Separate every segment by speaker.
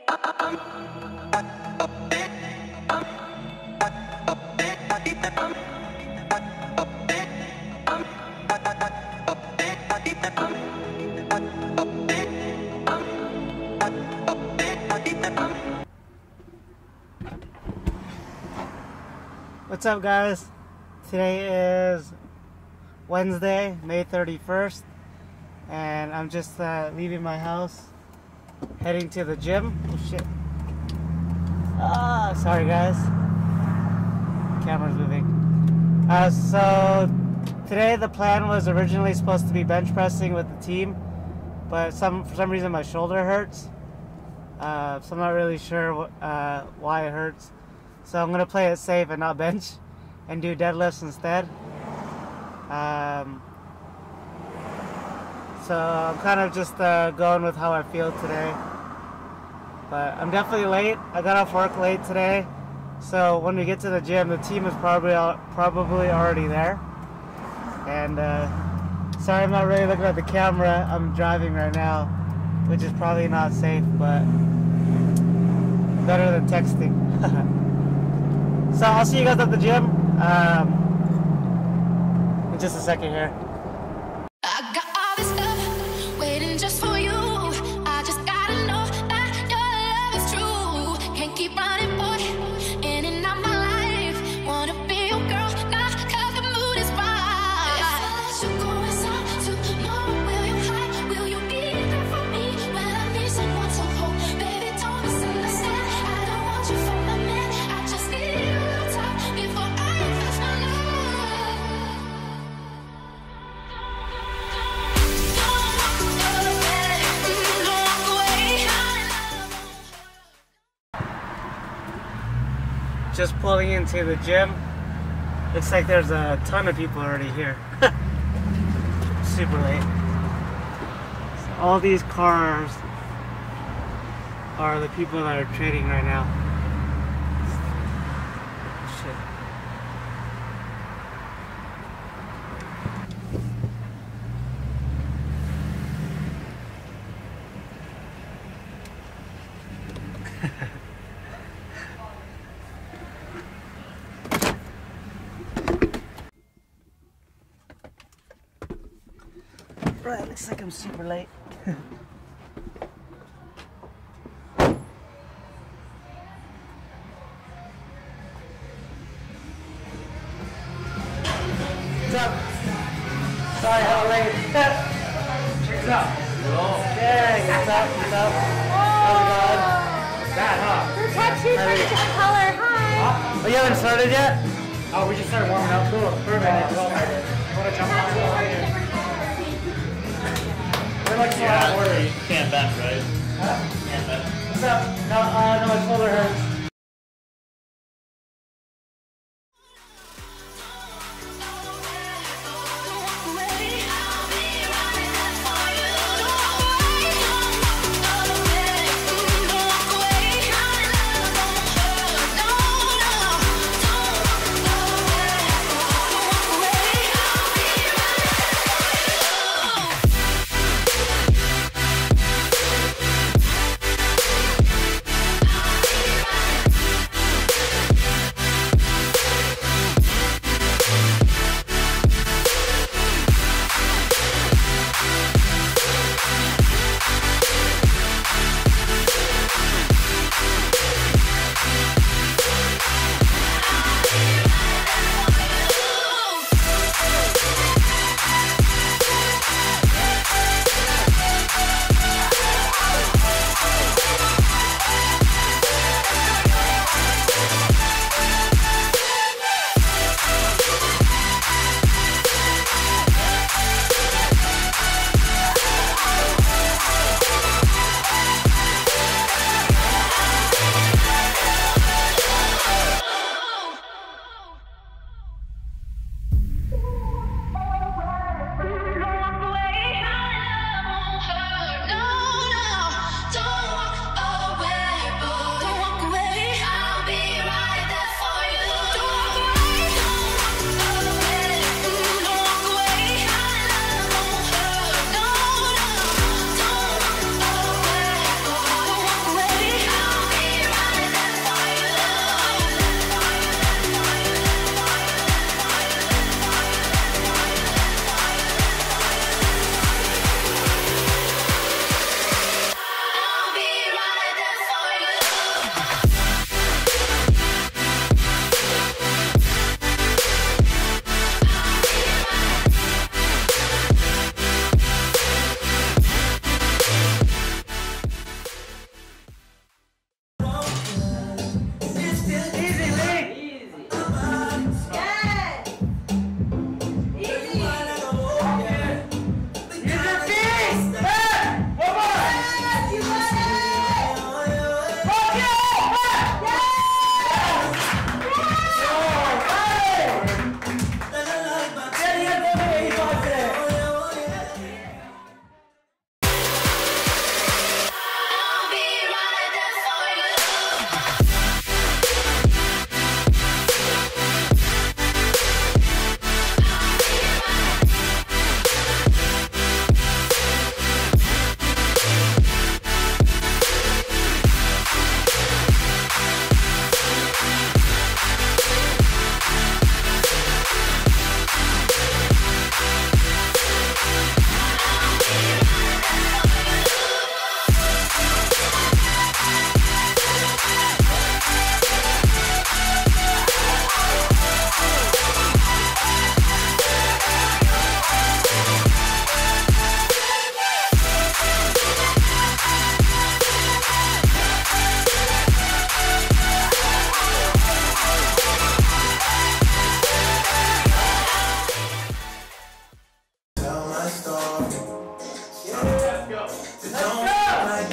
Speaker 1: What's up, guys? Today is Wednesday, May 31st, and I'm just leaving my house, heading to the gym. Oh shit. Sorry guys. Camera's moving. So today the plan was originally supposed to be bench pressing with the team, but for some reason my shoulder hurts. So I'm not really sure why it hurts. So I'm going to play it safe and not bench and do deadlifts instead. So I'm kind of just going with how I feel today. But I'm definitely late. I got off work late today. So when we get to the gym, the team is probably already there. And sorry I'm not really looking at the camera. I'm driving right now, which is probably not safe, but better than texting. So I'll see you guys at the gym in just a second here.
Speaker 2: I got all this stuff waiting just for you. I just gotta know that your love is true. Can't keep running, boy, in and out my life. Wanna be your girl now, 'cause the mood is right. If I let you go, it's hard to know. Will you hide? Will you be there for me when I need someone to hold? Baby, don't misunderstand. I don't want you for my man. I just need you. Before I invest my love, don't walk away.
Speaker 1: Just pulling into the gym. Looks like there's a ton of people already here. Super late. So all these cars are the people that are trading right now. Shit. Right, looks like I'm super late. What's up? Sorry how late. Check it out. Yeah, what's up? What's up? How's it going? Bad, huh?
Speaker 3: Your tattoo's a different color. Hi.
Speaker 1: Oh, you haven't started yet?
Speaker 4: Oh, we just started warming up. Cool. Perfect. Want to jump on? We're like
Speaker 5: You can't bench, right? Can't bench.
Speaker 1: What's up? No, my shoulder hurts.
Speaker 2: I'll be right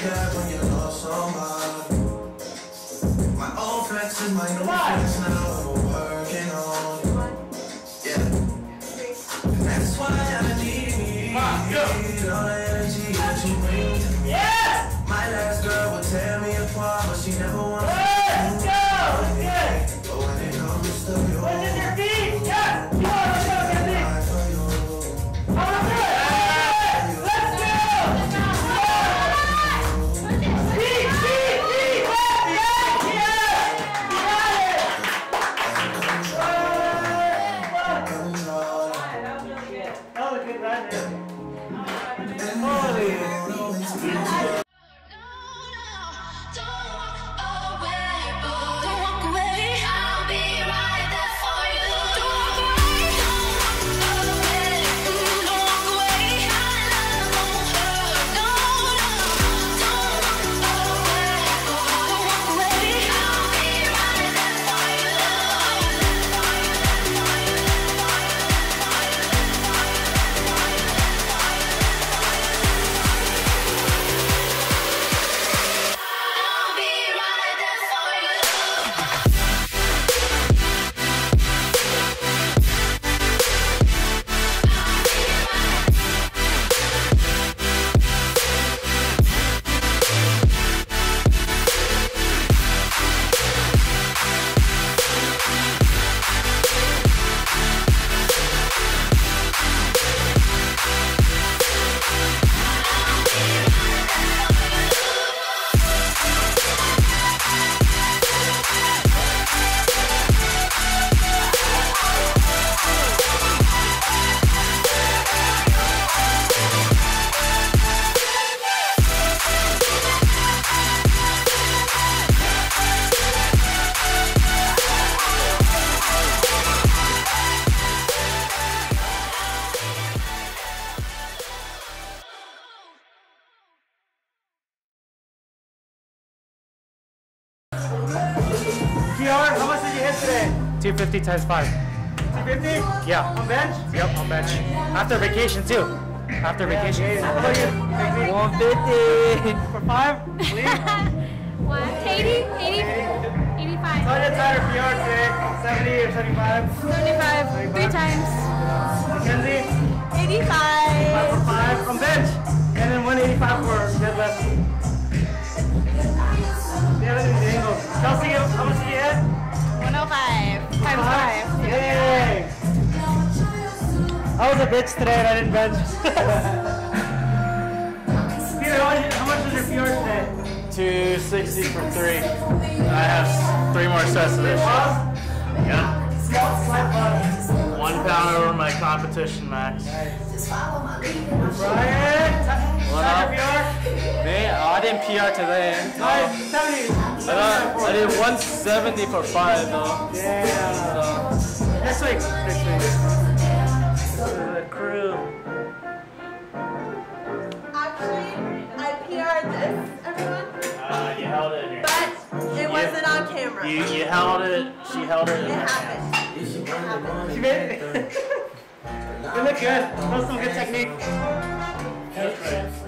Speaker 6: that when you love somebody. My old flex is my new flex now, we're working on. Yeah. That's why I need all the energy that you bring to me. My last girl would tear me apart, but she never wanted to. But when it comes to you, what's your feet? Yeah! Come on, let's go, Kenzie!
Speaker 1: PR, how much did you hit today?
Speaker 4: 250 times 5.
Speaker 1: 250?
Speaker 4: Yeah.
Speaker 1: On bench?
Speaker 4: Yep, on bench. After vacation too. After vacation.
Speaker 1: How about you?
Speaker 4: 150.
Speaker 1: For 5? Leave?
Speaker 3: What? 80? 85.
Speaker 1: Tanya Tyler PR today. 70 or 75?
Speaker 3: 75. 3 times.
Speaker 1: Mackenzie?
Speaker 3: 85.
Speaker 1: 5 for 5 on bench. And then 185 for deadlift. The other thing's the angle. Chelsea, how much did you hit?
Speaker 3: 105. Times 5.
Speaker 1: Yay! I was a bitch today and I didn't bench. Peter, how much was your PR today?
Speaker 5: 260 for 3. I have 3 more sets of this. Yeah. 1 pound over my competition max.
Speaker 1: Brian,
Speaker 5: What up?
Speaker 1: PR?
Speaker 5: Man, I didn't PR today.
Speaker 1: 70.
Speaker 5: I did 170 for 5 though.
Speaker 1: Yeah. Next week.
Speaker 5: The crew.
Speaker 7: Actually, I PR'd this, everyone,
Speaker 5: You held it in your
Speaker 7: but it wasn't on camera.
Speaker 5: You held it. She held it in
Speaker 7: It
Speaker 5: her hand.
Speaker 7: happened.
Speaker 1: She made it. You look good. That was some good technique.
Speaker 5: That's right.